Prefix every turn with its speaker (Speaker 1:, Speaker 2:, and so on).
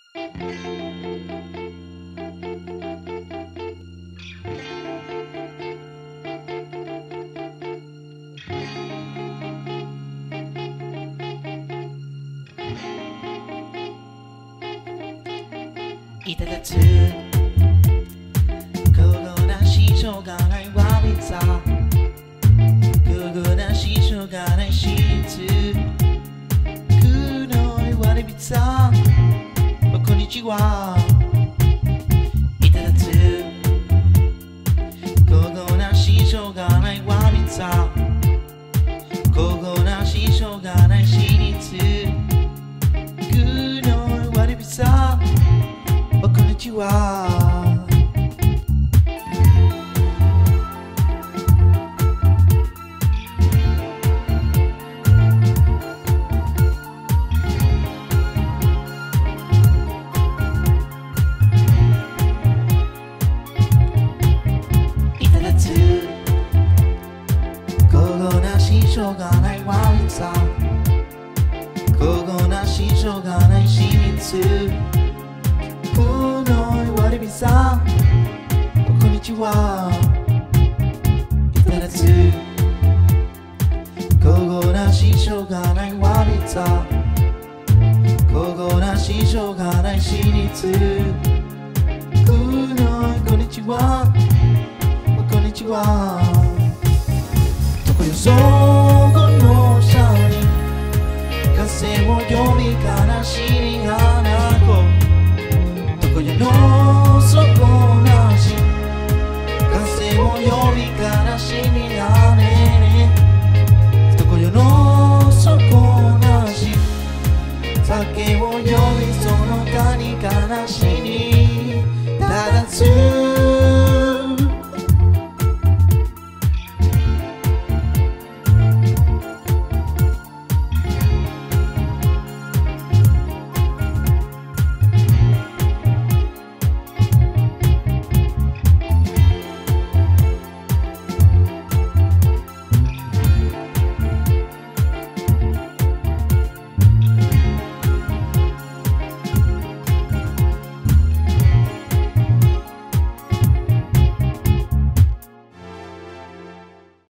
Speaker 1: いただつここなししょうがないわびざここなししょうがないしつくのいわれびざこんにちはいただつここなししょうがないわびざここなししょうがないしにつくのいわれびざこんにちはいただつここなししょうがないわびざここなししょうがないしにつこのいわれびざこんにちはいただつここなししょうがないわびざここなししょうがないしにつこのいこんにちこんにちどこよそこの下に風を呼び悲しみ花子どこよの底なし風を呼び悲しみ雨どこよの底なし酒を呼びそのかに悲しみ